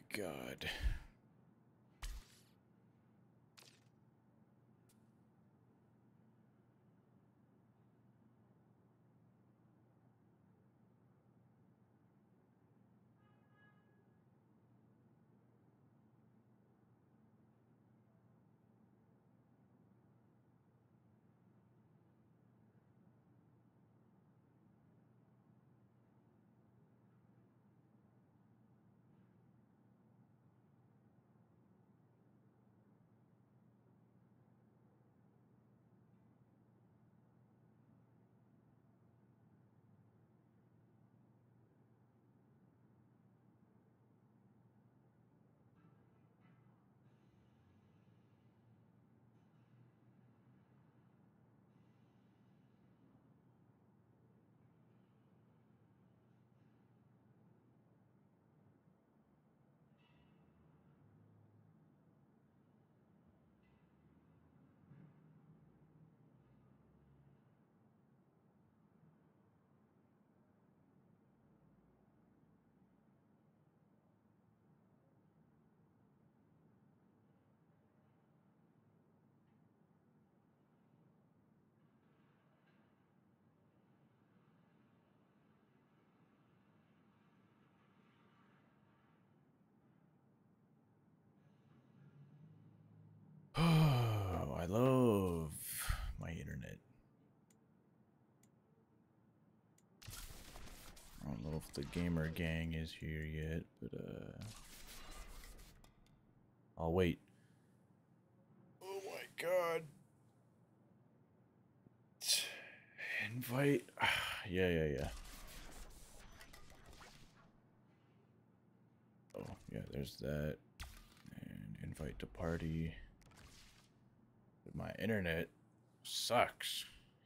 God. Oh, I love my internet. I don't know if the gamer gang is here yet, but I'll wait. Oh my God. Invite. Yeah. Oh, yeah, there's that. And invite to party. But my internet sucks.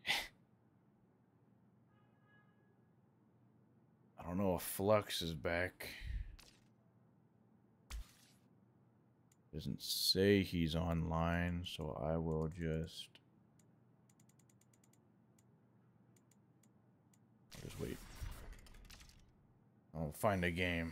I don't know if Flux is back. Doesn't say he's online, so I will just wait. I'll find a game.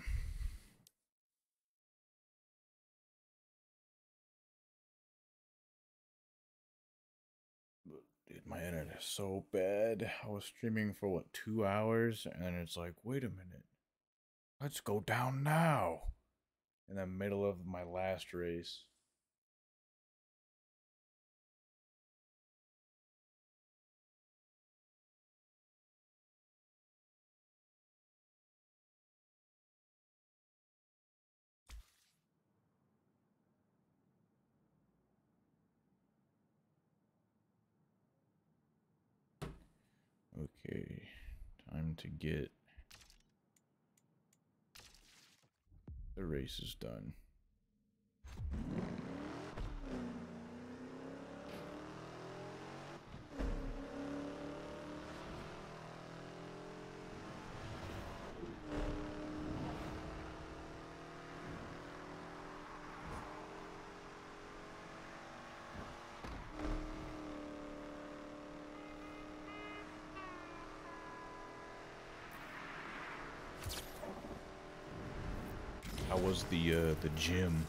But dude, my internet is so bad. I was streaming for what, 2 hours, and then it's like, wait a minute, let's go down now. In the middle of my last race. Okay, time to get the races done. How was the gym?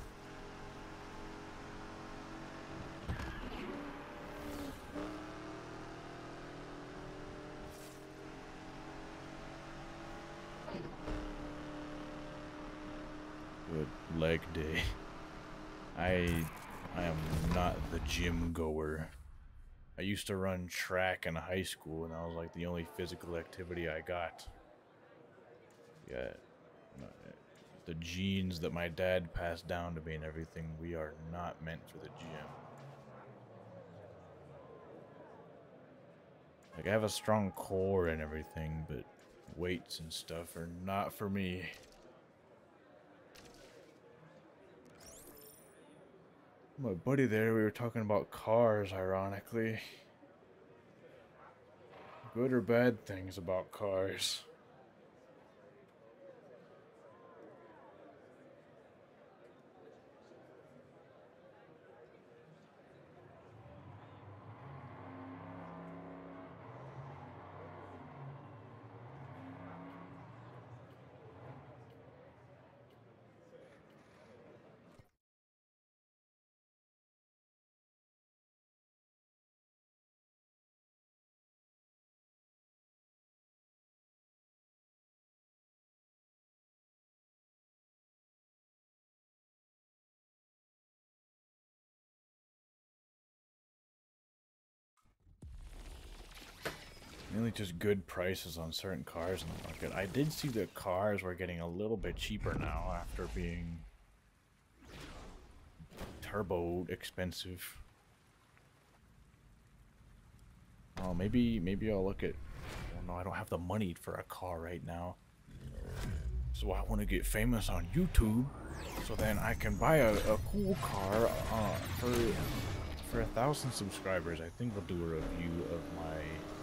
Good leg day. I am not the gym goer. I used to run track in high school, and that was like the only physical activity I got. Yeah, the genes that my dad passed down to me and everything, we are not meant for the gym. Like, I have a strong core and everything, but weights and stuff are not for me. My buddy there, we were talking about cars, ironically. Good or bad things about cars. Mainly just good prices on certain cars in the market. I did see that cars were getting a little bit cheaper now after being turbo expensive. Oh, maybe I'll look at... Well, no, I don't have the money for a car right now. So I want to get famous on YouTube, so then I can buy a cool car for 1,000 subscribers. I think we'll do a review of my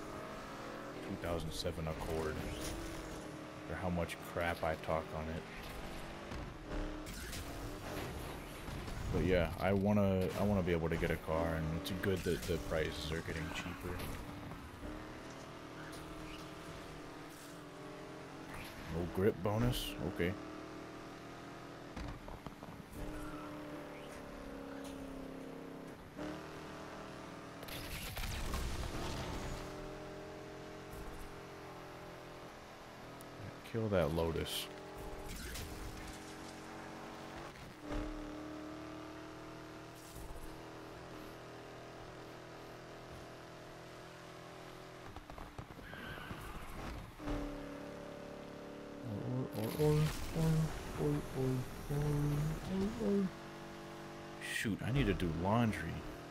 2007 Accord, or how much crap I talk on it. But yeah, I wanna be able to get a car, and it's good that the prices are getting cheaper. No grip bonus? Okay. Kill that Lotus. Shoot, I need to do laundry.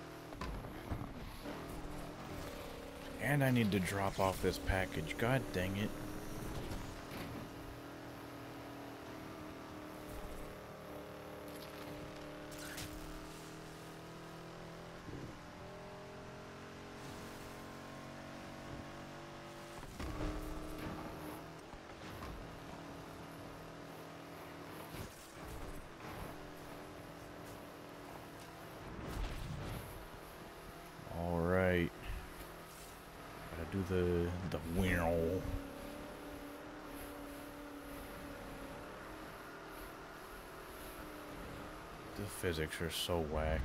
And I need to drop off this package. God dang it. Do the wheel. The physics are so whack.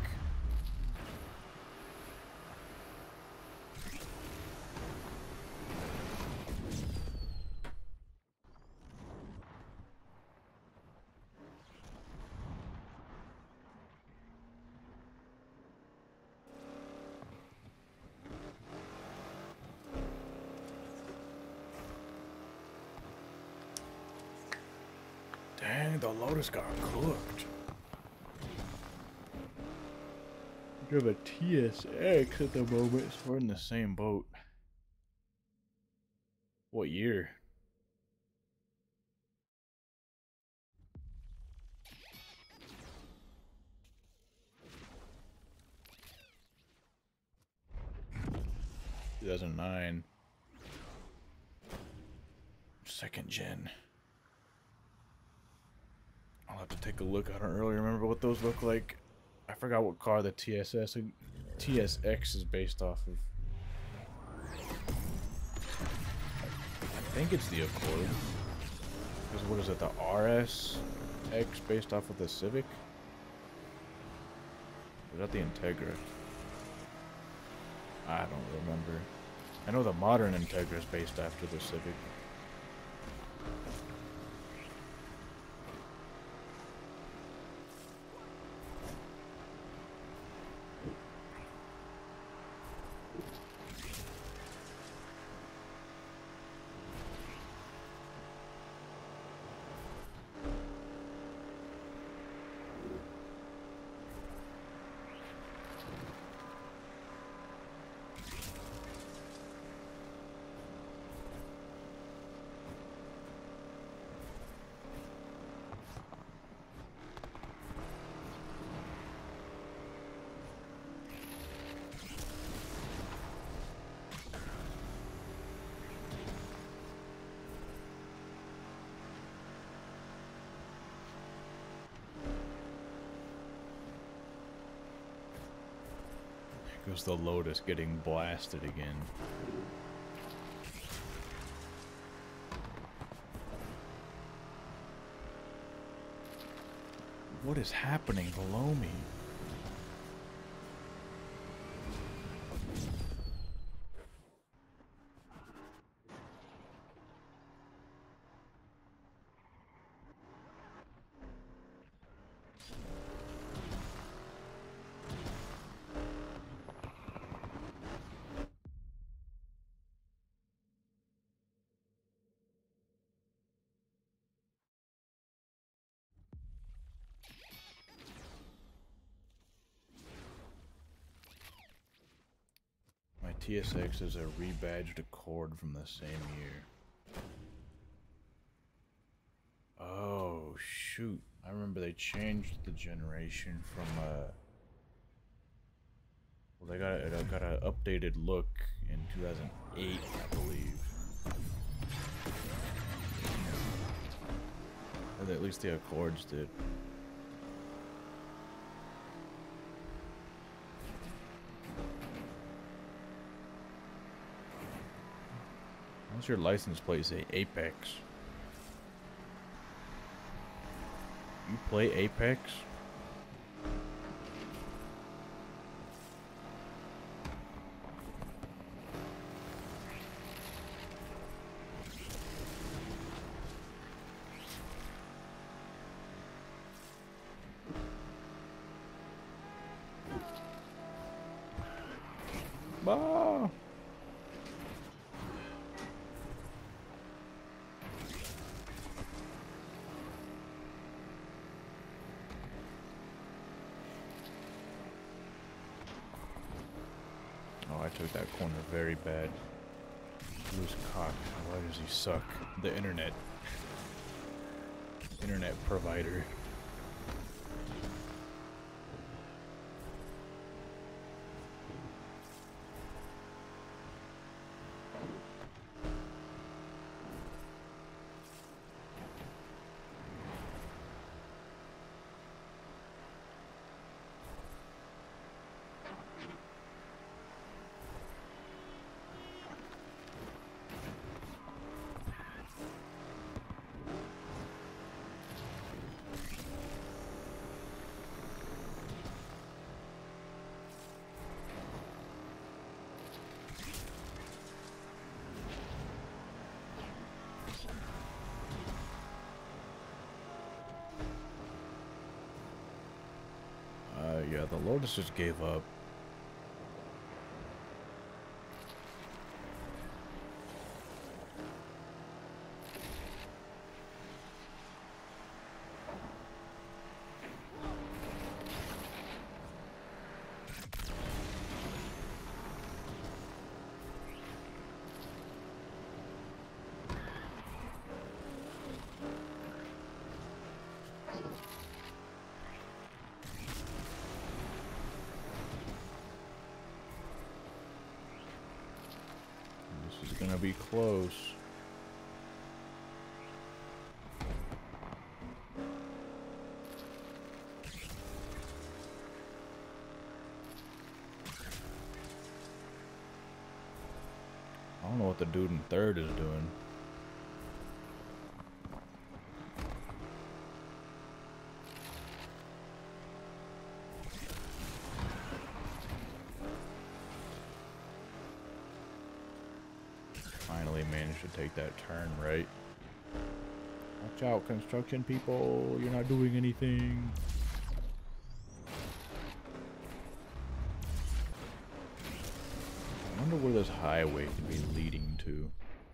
Dang, the Lotus got cooked. You have a TSX at the moment, so we're in the same boat. What year? (2009). Second gen. I'll have to take a look. I don't really remember what those look like. I forgot what car the TSX is based off of. I think it's the Accord. Because what is it, the RSX based off of the Civic? Or is that the Integra? I don't remember. I know the modern Integra is based after the Civic. Goes the Lotus getting blasted again. What is happening below me? TSX is a rebadged Accord from the same year. Oh, shoot. I remember they changed the generation from, well, they got an updated look in 2008, I believe. Or at least the Accords did. What's your license plate say? Apex. You play Apex? Ah. Oh, I took that corner very bad. Loose cock. Why does he suck? The internet. Internet provider. Yeah, the Lotus just gave up. This is gonna be close. I don't know what the dude in third is doing. Finally managed to take that turn right. Watch out, construction people. You're not doing anything. I wonder where this highway could be leading to.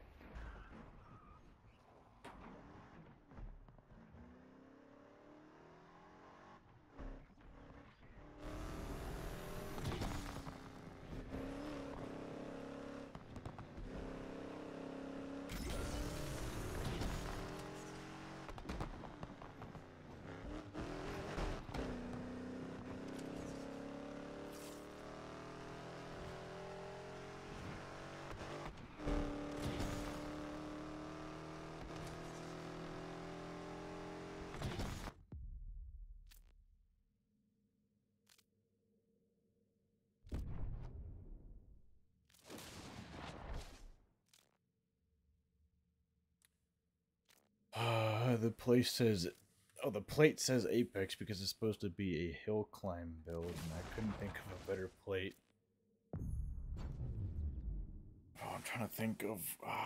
The place says, oh, the plate says Apex because it's supposed to be a hill climb build, and I couldn't think of a better plate. Oh, I'm trying to think of.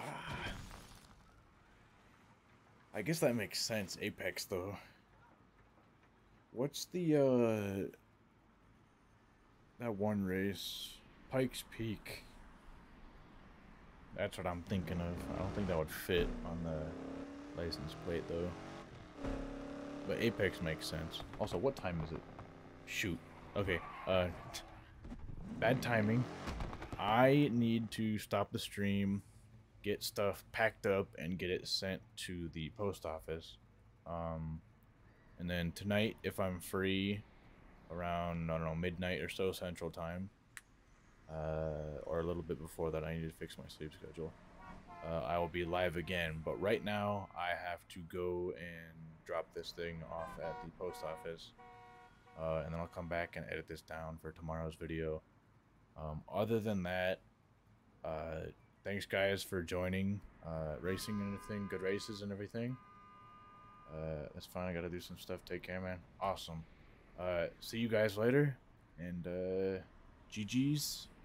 I guess that makes sense, Apex though. What's the that one race, Pikes Peak? That's what I'm thinking of. I don't think that would fit on the license plate though, but Apex makes sense. Also, what time is it? Shoot. Okay, bad timing. I need to stop the stream, get stuff packed up, and get it sent to the post office. And then tonight, if I'm free around, I don't know, midnight or so Central Time, or a little bit before that, I need to fix my sleep schedule. I will be live again, but right now I have to go and drop this thing off at the post office, and then I'll come back and edit this down for tomorrow's video. Other than that, thanks guys for joining, racing and everything, good races and everything. That's fine, I gotta do some stuff, take care, man. Awesome. See you guys later, and GG's.